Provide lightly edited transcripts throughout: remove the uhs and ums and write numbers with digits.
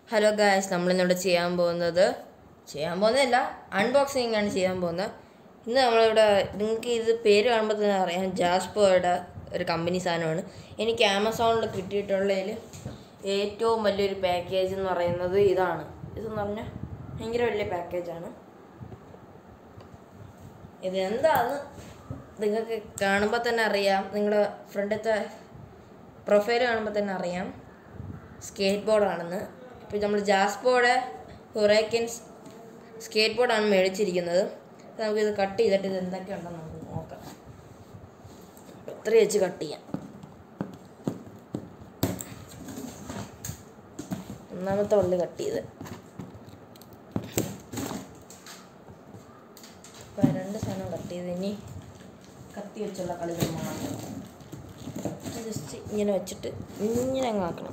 Hello guys, നമ്മളിന്നിവിടെ ചെയ്യാൻ പോകുന്നതല്ല, unboxing ആണ് ചെയ്യാൻ പോകുന്നത്. ഇന്ന് നമ്മളിവിടെ നിങ്ങൾക്ക് ഇത് പേര് കാണുമ്പോൾ തന്നെ അറിയാം, ജാസ്പോയുടെ ഒരു കമ്പനി സാധനമാണ്. എനിക്ക് ആമസോണിൽ കിട്ടിയിട്ടുള്ളതിൽ ഏറ്റവും വലിയൊരു പാക്കേജ് എന്ന് പറയുന്നത് ഇതാണ്. ഇതെന്ന് പറഞ്ഞാൽ ഭയങ്കര വലിയ പാക്കേജാണ്. ഇതെന്താണെന്ന് നിങ്ങൾക്ക് കാണുമ്പോൾ തന്നെ അറിയാം. നിങ്ങളുടെ ഫ്രണ്ടത്തെ പ്രൊഫൈൽ കാണുമ്പോൾ തന്നെ അറിയാം സ്കേറ്റ് ബോർഡാണെന്ന്. ഇപ്പോൾ നമ്മൾ ജാസ്പോയുടെ ഹുറൈക്കൻസ് സ്കേറ്റ് ബോർഡാണ് മേടിച്ചിരിക്കുന്നത്. നമുക്കിത് കട്ട് ചെയ്തിട്ട് ഇത് എന്തൊക്കെയുണ്ടെന്ന് നമുക്ക് നോക്കാം. എത്ര വെച്ച് കട്ട് ചെയ്യാം. ഒന്നാമത്തെ ഉള്ളി കട്ട് ചെയ്ത് ഇപ്പം 2 സാധനം കട്ട് ചെയ്ത് ഇനി കത്തി വെച്ചുള്ള കളികൾ മാത്രം. ജസ്റ്റ് ഇങ്ങനെ വെച്ചിട്ട് ഇങ്ങനെ അങ്ങ് ആക്കണം.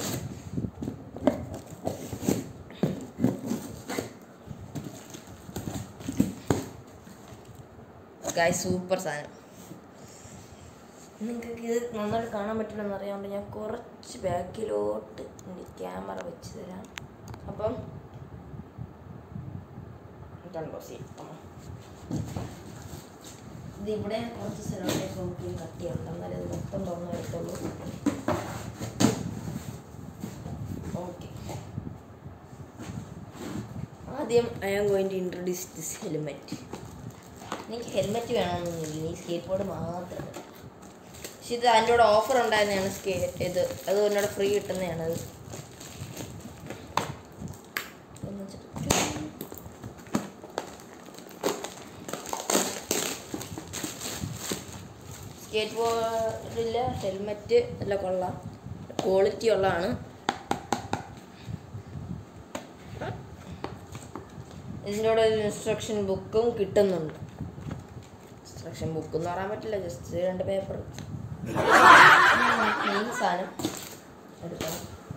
ഗായ്സ്, സൂപ്പർ സാധനം. നിങ്ങൾക്ക് ഇത് നന്നായിട്ട് കാണാൻ പറ്റില്ലെന്ന് അറിയാണ്ട് ഞാൻ കുറച്ച് ബാക്കിലോട്ട് എൻ്റെ ക്യാമറ വെച്ച് തരാം. അപ്പം ഇതിവിടെ കുറച്ച് സ്ഥലത്തേക്ക് നമുക്ക് കട്ട് ചെയ്യാം. എന്നാലേ ഇത് മൊത്തം തുറന്നു വരത്തുള്ളൂ. ഓക്കെ, ആദ്യം I am going to introduce this helmet. എനിക്ക് ഹെൽമെറ്റ് വേണമെന്നൊന്നുമില്ല, ഈ സ്കേറ്റ് ബോർഡ് മാത്രം. പക്ഷെ ഇത് അതിൻ്റെ കൂടെ ഓഫർ ഉണ്ടായിരുന്നതാണ്. ഇത് അത് എന്നോട് ഫ്രീ കിട്ടുന്നതാണ്. അത് സ്കേറ്റ് ബോർഡിലെ ഹെൽമെറ്റ് നല്ല കൊള്ളാം, ക്വാളിറ്റി ഉള്ളതാണ്. ഇതിൻ്റെ കൂടെ ഒരു ഇൻസ്ട്രക്ഷൻ ബുക്കും കിട്ടുന്നുണ്ട്. ഇൻസ്ട്രക്ഷൻ ബുക്ക് എന്ന് പറയാൻ പറ്റില്ല, ജസ്റ്റ് 2 പേപ്പർ. മെയിൻ സാധനം എടുക്കണം.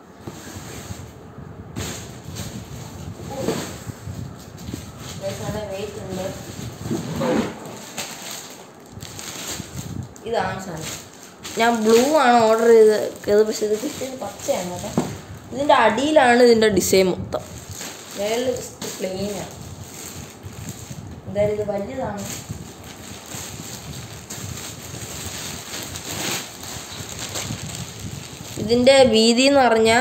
വെയിറ്റ് ഉണ്ട്. ഇതാണ് സാധനം. ഞാൻ ബ്ലൂ ആണ് ഓർഡർ ചെയ്തത്, പക്ഷെ ഇത് കിട്ടിയത് പച്ചയാണ് കേട്ടോ. ഇതിൻ്റെ അടിയിലാണ് ഇതിൻ്റെ ഡിസൈൻ മൊത്തം. മേളിൽ ജസ്റ്റ് പ്ലെയിനാണ്. എന്തായാലും ഇത് വലുതാണ്. ഇതിൻ്റെ വീതി എന്ന് പറഞ്ഞാൽ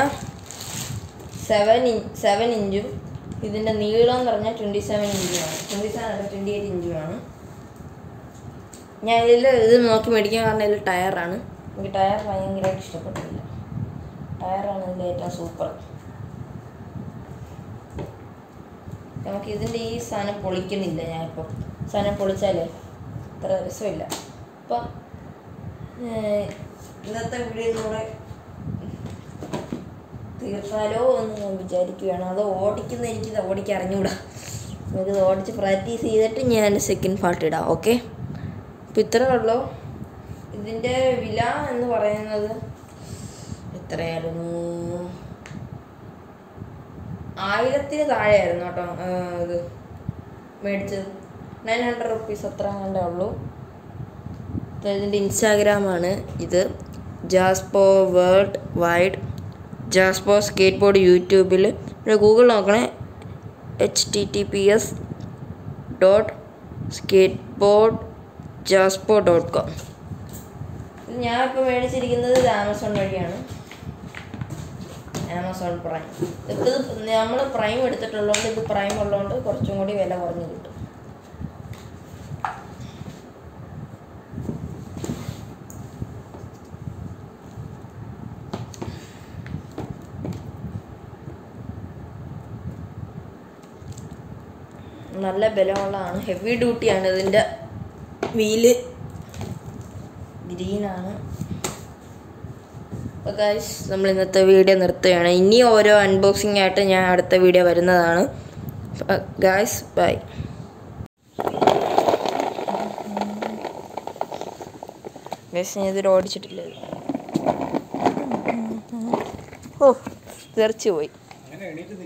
7 ഇഞ്ചും ഇതിൻ്റെ നീളം എന്ന് പറഞ്ഞാൽ 27 ഇഞ്ചുമാണ്. 28 ഇഞ്ചുമാണ്. ഞാൻ ഇത് നോക്കി മേടിക്കാൻ കാരണം ഇതിൽ ടയറാണ്. എനിക്ക് ടയർ ഭയങ്കരമായിട്ട് ഇഷ്ടപ്പെട്ടില്ല. ടയറാണ് ഇതിൻ്റെ ഏറ്റവും സൂപ്പർ. നമുക്ക് ഇതിൻ്റെ ഈ സാധനം പൊളിക്കുന്നില്ല. ഞാനിപ്പോൾ സാധനം പൊളിച്ചാലേ അത്ര രസമില്ല. അപ്പം ഇന്നത്തെ വീഡിയോയിലൂടെ തീർത്താലോ എന്ന് ഞാൻ വിചാരിക്കുകയാണ്. അത് എനിക്കിത് ഓടിക്കാൻ അറിഞ്ഞൂടാ. നമുക്കിത് ഓടിച്ച് പ്രാക്ടീസ് ചെയ്തിട്ട് ഞാൻ എൻ്റെ സെക്കൻഡ് പാർട്ട് ഇടാം. ഓക്കെ, അപ്പോൾ ഇത്രയേ ഉള്ളൂ. ഇതിൻ്റെ വില എന്ന് പറയുന്നത് എത്രയായിരുന്നു? 1000-ന് താഴെയായിരുന്നു കേട്ടോ. ഇത് മേടിച്ചത് 900 റുപ്പീസ് അത്ര കണ്ടേ ഉള്ളൂ. ഇതിൻ്റെ ഇൻസ്റ്റാഗ്രാമാണ് ഇത്. Jaspo worldwide Jaspo skateboard. യൂട്യൂബിൽ ഗൂഗിൾ നോക്കണേ, https://skateboardjaspo.com. ഇത് ഞാൻ ഇപ്പോൾ മേടിച്ചിരിക്കുന്നത് ആമസോൺ വഴിയാണ്. Amazon Prime. ഇത് നമ്മൾ പ്രൈം എടുത്തിട്ടുള്ളതുകൊണ്ട്, ഇത് പ്രൈം ഉള്ളതുകൊണ്ട് കുറച്ചും കൂടി വില കുറഞ്ഞ് കിട്ടും. നല്ല ബലമുള്ളതാണ്, ഹെവി ഡ്യൂട്ടിയാണ്. ഇതിൻ്റെ വീല് ഗ്രീനാണ്. അപ്പോൾ ഗൈസ്, നമ്മൾ ഇന്നത്തെ വീഡിയോ നിർത്തുകയാണ്. ഇനി ഓരോ അൺബോക്സിംഗ് ആയിട്ട് ഞാൻ അടുത്ത വീഡിയോ വരുന്നതാണ്. Guys, by. ഗൈസ്, ഞാൻ ഇതിൽ ഓടിച്ചിട്ടില്ല. ഓ, തെറിച്ച് പോയി.